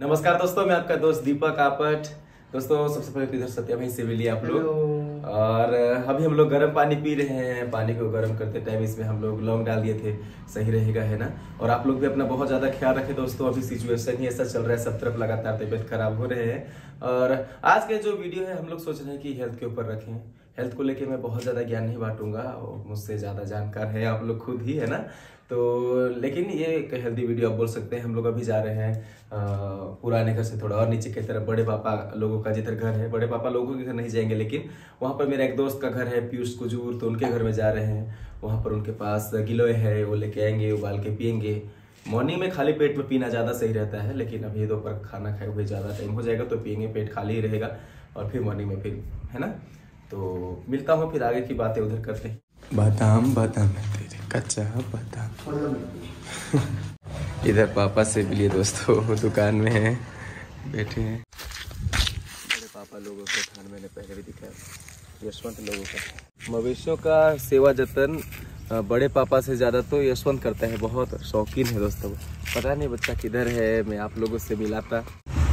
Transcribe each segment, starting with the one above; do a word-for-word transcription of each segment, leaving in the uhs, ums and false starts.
नमस्कार दोस्तों, मैं आपका दोस्त दीपक आपट। दोस्तों सबसे पहले इधर सत्या भाई से मिलिए आप लोग। और अभी हम लोग गर्म पानी पी रहे हैं। पानी को गर्म करते टाइम इसमें हम लोग लौंग डाल दिए थे, सही रहेगा है ना। और आप लोग भी अपना बहुत ज्यादा ख्याल रखें दोस्तों। अभी सिचुएशन ही ऐसा चल रहा है, सब तरफ लगातार तबियत खराब हो रहे हैं। और आज के जो वीडियो है हम लोग सोच रहे हैं कि हेल्थ के ऊपर रखें। हेल्थ को लेके मैं बहुत ज्यादा ज्ञान नहीं बांटूंगा, मुझसे ज्यादा जानकार है आप लोग खुद ही है ना। तो लेकिन ये एक हेल्दी वीडियो आप बोल सकते हैं। हम लोग अभी जा रहे हैं पुराने घर से थोड़ा और नीचे की तरफ, बड़े पापा लोगों का जिधर घर है। बड़े पापा लोगों के घर नहीं जाएंगे, लेकिन वहाँ पर मेरा एक दोस्त का घर है पीयूष कुजूर, तो उनके घर में जा रहे हैं। वहाँ पर उनके पास गिलोय है, वो लेके आएंगे, उबाल के पियेंगे। मॉर्निंग में खाली पेट में पीना ज़्यादा सही रहता है, लेकिन अभी दोपहर खाना खाए हुए ज़्यादा टाइम हो जाएगा तो पियेंगे, पेट खाली ही रहेगा। और फिर मॉर्निंग में फिर है ना। तो मिलता हूँ, फिर आगे की बातें उधर करते हैं। बादाम बादाम तेरे कच्चा बादाम। इधर पापा से मिलिए दोस्तों, दुकान में है, बैठे हैं। बड़े पापा लोगों को ठंड मैंने पहले भी दिखाया, यशवंत लोगों का। मवेशियों का सेवा जतन बड़े पापा से ज़्यादा तो यशवंत करता है, बहुत शौकीन है दोस्तों। पता नहीं बच्चा किधर है, मैं आप लोगों से मिलाता।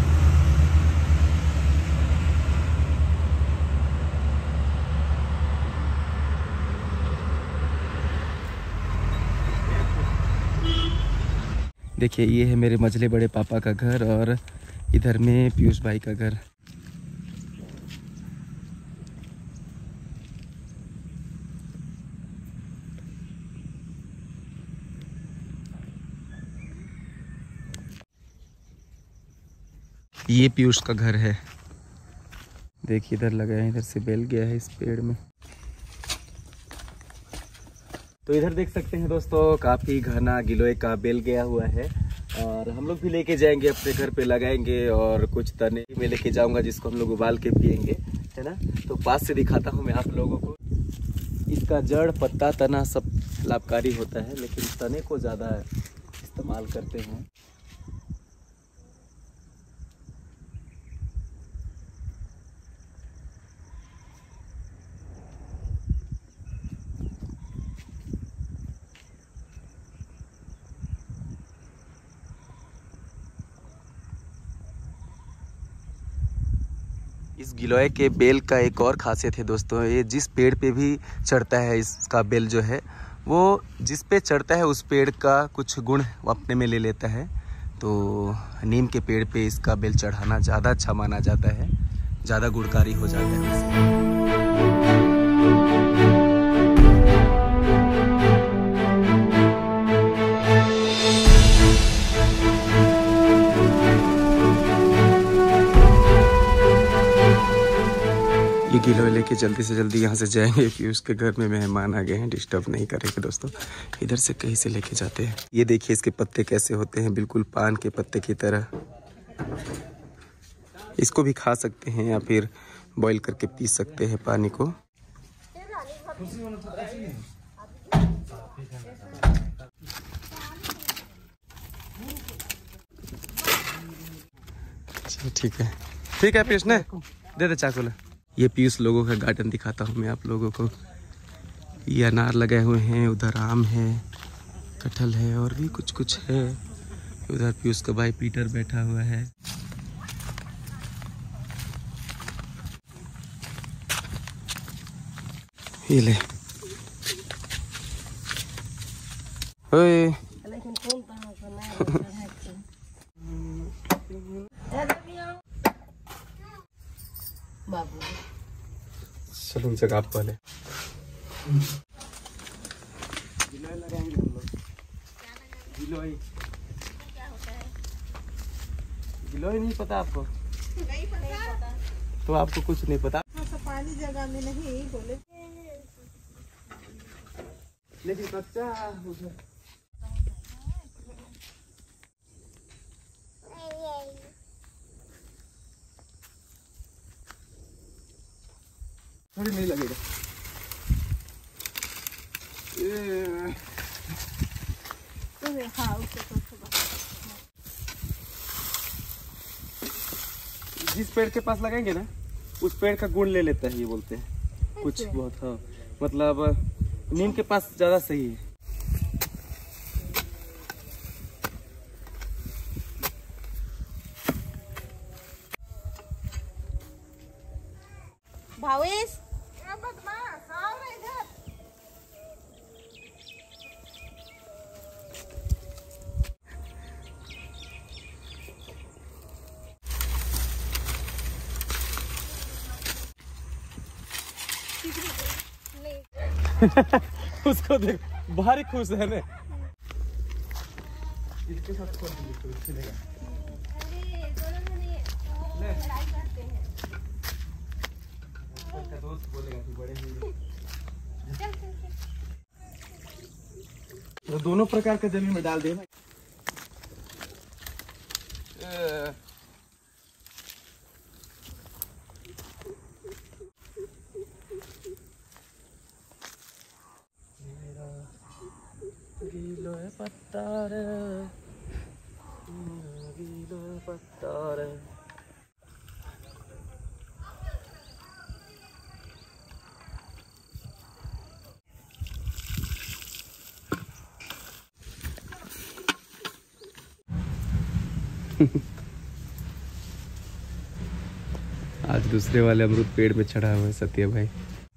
देखिए ये है मेरे मझले बड़े पापा का घर, और इधर में पीयूष भाई का घर। ये पीयूष का घर है। देखिए इधर लगा है, इधर से बेल गया है इस पेड़ में। तो इधर देख सकते हैं दोस्तों, काफ़ी घना गिलोय का बेल गया हुआ है। और हम लोग भी लेके जाएंगे, अपने घर पे लगाएंगे। और कुछ तने में लेके जाऊंगा जिसको हम लोग उबाल के पियेंगे, है ना। तो पास से दिखाता हूँ मैं आप लोगों को। इसका जड़, पत्ता, तना सब लाभकारी होता है, लेकिन तने को ज़्यादा इस्तेमाल करते हैं। इस गिलोय के बेल का एक और खासियत है दोस्तों, ये जिस पेड़ पे भी चढ़ता है, इसका बेल जो है वो जिस पे चढ़ता है उस पेड़ का कुछ गुण अपने में ले लेता है। तो नीम के पेड़ पे इसका बेल चढ़ाना ज़्यादा अच्छा माना जाता है, ज़्यादा गुणकारी हो जाता है उससे। ये गिलोय लेके जल्दी से जल्दी यहाँ से जाएंगे कि उसके घर में मेहमान आ गए हैं, डिस्टर्ब नहीं करेंगे दोस्तों। इधर से कहीं से लेके जाते हैं। ये देखिए इसके पत्ते कैसे होते हैं, बिल्कुल पान के पत्ते की तरह। इसको भी खा सकते हैं या फिर बॉईल करके पी सकते हैं पानी को। ठीक है ठीक है पीयूष ने दे दे चाकू। ये पीयूष लोगों का गार्डन दिखाता हूँ मैं आप लोगों को। ये अनार लगाए हुए हैं, उधर आम है, कटहल है, और भी कुछ कुछ है। उधर पीयूष का भाई पीटर बैठा हुआ है। ये ले ओए बाबू चलो जगह आप पहले गिलोय लगाएंगे हम लोग। गिलोय क्या होता है? गिलोय नहीं पता आपको? नहीं पता। तो आपको कुछ नहीं पता? पानी जगह में नहीं बोले, लेकिन कच्चा थोड़ी नहीं लगेगा। जिस पेड़ के पास लगाएंगे ना उस पेड़ का गुण ले लेता है, ये बोलते हैं कुछ बहुत। हाँ मतलब नीम के पास ज्यादा सही है। भावेश उसको देख भारी खुश है ना। इसके साथ कौन चलेगा? दोस्त बोलेगा कि बड़े तो दोनों प्रकार का जमीन में डाल दे भाई। गीलो पत्थर गीलो पत्थर। आज दूसरे वाले अमरूद पेड़ में चढ़ा हुआ है सत्य भाई।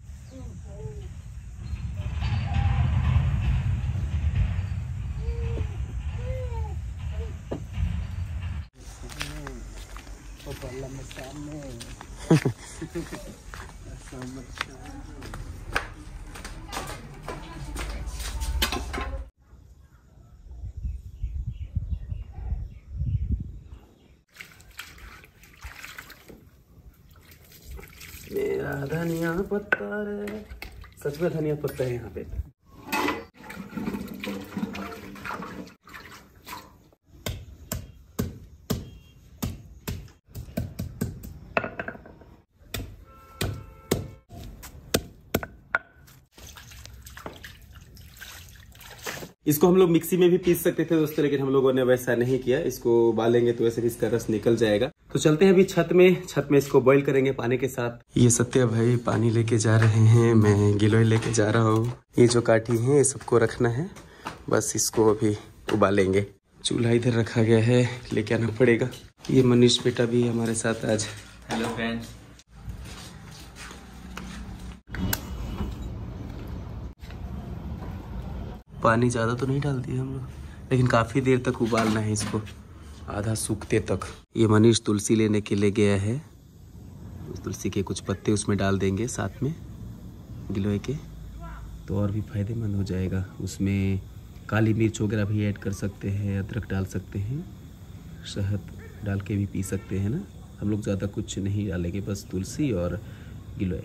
मेरा धनिया पत्ता रे, सच में धनिया पत्ता है यहाँ पे। इसको हम लोग मिक्सी में भी पीस सकते थे दोस्तों, लेकिन हम लोगों ने वैसा नहीं किया। इसको उबालेंगे तो वैसे भी इसका रस निकल जाएगा। तो चलते हैं अभी छत में, छत में इसको बॉईल करेंगे पानी के साथ। ये सत्य भाई पानी लेके जा रहे हैं, मैं गिलोय लेके जा रहा हूँ। ये जो काठी है ये सबको रखना है, बस इसको अभी उबालेंगे। चूल्हा इधर रखा गया है, लेके आना पड़ेगा। ये मनीष बेटा भी हमारे साथ आज। Hello friends. पानी ज़्यादा तो नहीं डाल दिए हम लोग, लेकिन काफ़ी देर तक उबालना है इसको, आधा सूखते तक। ये मनीष तुलसी लेने के लिए गया है, तुलसी के कुछ पत्ते उसमें डाल देंगे साथ में गिलोय के, तो और भी फायदेमंद हो जाएगा। उसमें काली मिर्च वगैरह भी ऐड कर सकते हैं, अदरक डाल सकते हैं, शहद डाल के भी पी सकते हैं ना। हम लोग ज़्यादा कुछ नहीं डालेंगे, बस तुलसी और गिलोय।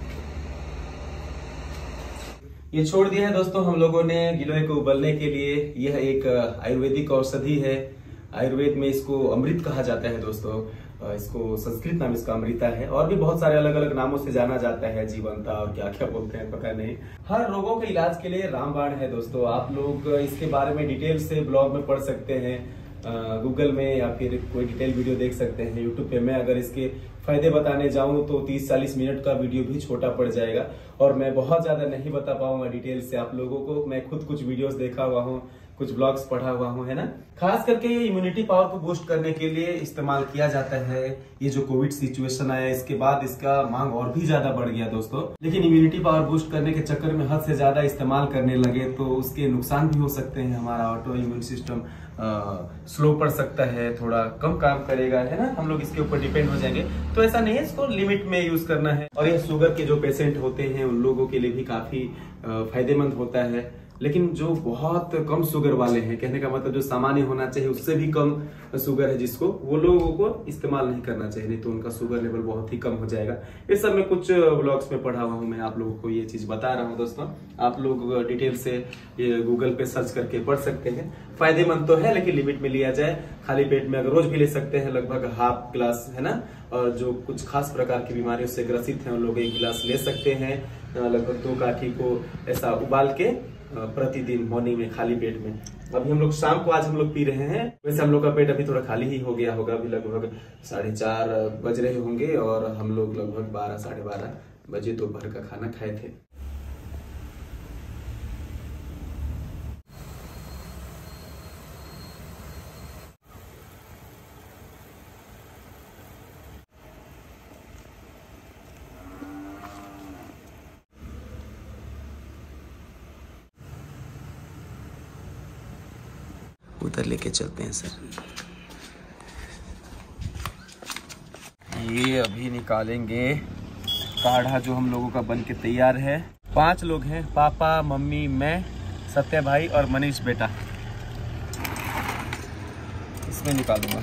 ये छोड़ दिया है दोस्तों हम लोगों ने गिलोय को उबलने के लिए। यह एक आयुर्वेदिक औषधि है, आयुर्वेद में इसको अमृत कहा जाता है दोस्तों। इसको संस्कृत नाम इसका अमृता है, और भी बहुत सारे अलग अलग नामों से जाना जाता है, जीवंता और क्या क्या बोलते हैं पता नहीं। हर रोगों के इलाज के लिए रामबाण है दोस्तों। आप लोग इसके बारे में डिटेल से ब्लॉग में पढ़ सकते हैं, गूगल में, या फिर कोई डिटेल वीडियो देख सकते हैं यूट्यूब पे। मैं अगर इसके फायदे बताने जाऊं तो तीस चालीस मिनट का वीडियो भी छोटा पड़ जाएगा, और मैं बहुत ज्यादा नहीं बता पाऊंगा डिटेल से आप लोगों को। मैं खुद कुछ वीडियोस देखा हुआ हूँ, कुछ ब्लॉग्स पढ़ा हुआ हूँ, है ना। खास करके ये इम्यूनिटी पावर को बूस्ट करने के लिए इस्तेमाल किया जाता है। ये जो कोविड सिचुएशन आया इसके बाद इसका मांग और भी ज्यादा बढ़ गया दोस्तों। लेकिन इम्यूनिटी पावर बूस्ट करने के चक्कर में हद से ज्यादा इस्तेमाल करने लगे तो उसके नुकसान भी हो सकते हैं। हमारा ऑटो इम्यून सिस्टम स्लो पड़ सकता है, थोड़ा कम काम करेगा, है ना। हम लोग इसके ऊपर डिपेंड हो जाएंगे, तो ऐसा नहीं है, इसको लिमिट में यूज करना है। और ये शुगर के जो पेशेंट होते हैं उन लोगों के लिए भी काफी फायदेमंद होता है। लेकिन जो बहुत कम शुगर वाले हैं, कहने का मतलब जो सामान्य होना चाहिए उससे भी कम शुगर है जिसको, वो लोगों को इस्तेमाल नहीं करना चाहिए, नहीं तो उनका शुगर लेवल बहुत ही कम हो जाएगा। इस सब में कुछ ब्लॉग्स में पढ़ा हुआ हूँ, मैं आप लोगों को ये चीज बता रहा हूँ दोस्तों। आप लोग डिटेल से ये गूगल पे सर्च करके पढ़ सकते हैं। फायदेमंद तो है, लेकिन लिमिट में लिया जाए। खाली पेट में अगर रोज भी ले सकते हैं, लगभग हाफ गिलास, है ना। और जो कुछ खास प्रकार की बीमारियों से ग्रसित हैं उन लोग एक गिलास ले सकते हैं, लगभग दो काठी को ऐसा उबाल के प्रतिदिन मॉर्निंग में खाली पेट में। अभी हम लोग शाम को आज हम लोग पी रहे हैं। वैसे हम लोग का पेट अभी थोड़ा खाली ही हो गया होगा, अभी लगभग साढ़े चार बज रहे होंगे, और हम लोग लगभग बारह साढ़े बारह बजे दोपहर का खाना खाए थे। उधर लेके चलते हैं सर। ये अभी निकालेंगे काढ़ा जो हम लोगों का बन के तैयार है। पांच लोग हैं, पापा, मम्मी, मैं, सत्या भाई और मनीष बेटा। इसमें निकालूंगा।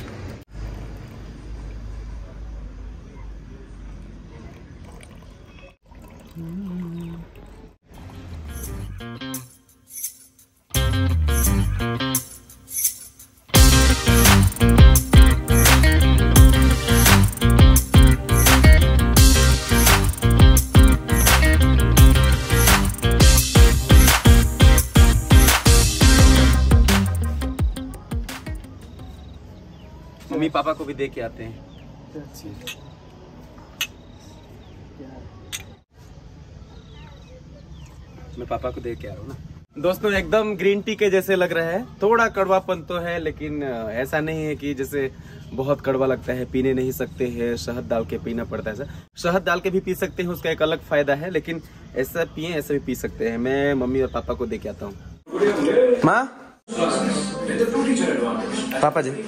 मम्मी पापा को भी दे के आते हैं। मैं पापा को दे के आ रहा हूँ ना। दोस्तों एकदम ग्रीन टी के जैसे लग रहा है, थोड़ा कड़वापन तो है लेकिन ऐसा नहीं है कि जैसे बहुत कड़वा लगता है, पीने नहीं सकते हैं, शहद डाल के पीना पड़ता है। शहद डाल के भी पी सकते हैं, उसका एक अलग फायदा है, लेकिन ऐसा पिए ऐसा भी पी सकते हैं। मैं मम्मी और पापा को दे के आता हूँ। माँ, पापा जी,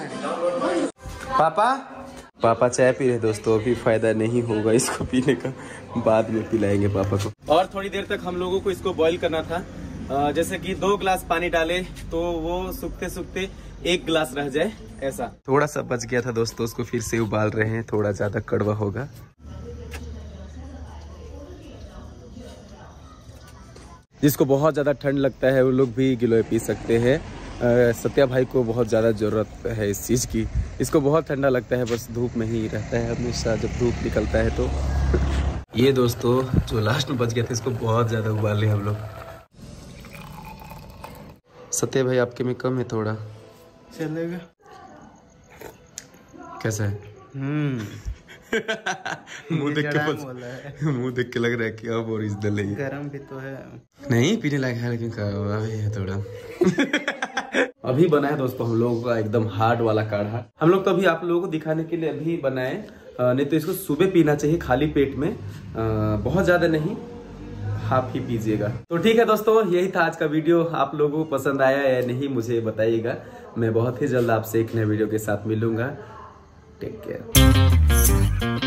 पापा पापा चाय पी रहे दोस्तों, अभी फायदा नहीं होगा इसको पीने का, बाद में पिलाएंगे पापा को। और थोड़ी देर तक हम लोगों को इसको बॉईल करना था। जैसे कि दो गिलास पानी डाले तो वो सूखते सूखते एक गिलास रह जाए, ऐसा। थोड़ा सा बच गया था दोस्तों, उसको फिर से उबाल रहे हैं, थोड़ा ज्यादा कड़वा होगा। जिसको बहुत ज्यादा ठंड लगता है वो लोग भी गिलोय पी सकते हैं। सत्या भाई को बहुत ज़्यादा ज़रूरत है इस चीज़ की, इसको बहुत ठंडा लगता है, बस धूप में ही रहता है हमेशा जब धूप निकलता है तो। ये दोस्तों जो लास्ट में बच गया था इसको बहुत ज़्यादा उबाल लिया हम लोग। सत्या भाई आपके में कम है थोड़ा, चलेगा। कैसा है? हम्म मुंह देख के मुंह देख के लग रहा है कि अब ओरिजिनल है। गरम भी तो है, नहीं पीने लायक है लेकिन कड़वा भी है थोड़ा। अभी बनाया दोस्तों हम लोगों का एकदम हार्ड वाला काढ़ा। हम लोग तो अभी आप लोगों को दिखाने के लिए अभी बनाए, नहीं तो इसको सुबह पीना चाहिए खाली पेट में, बहुत ज्यादा नहीं, हाफ ही पीजिएगा। तो ठीक है दोस्तों, यही था आज का वीडियो। आप लोगों को पसंद आया या नहीं मुझे बताइएगा। मैं बहुत ही जल्द आपसे एक नए वीडियो के साथ मिलूंगा। Take care.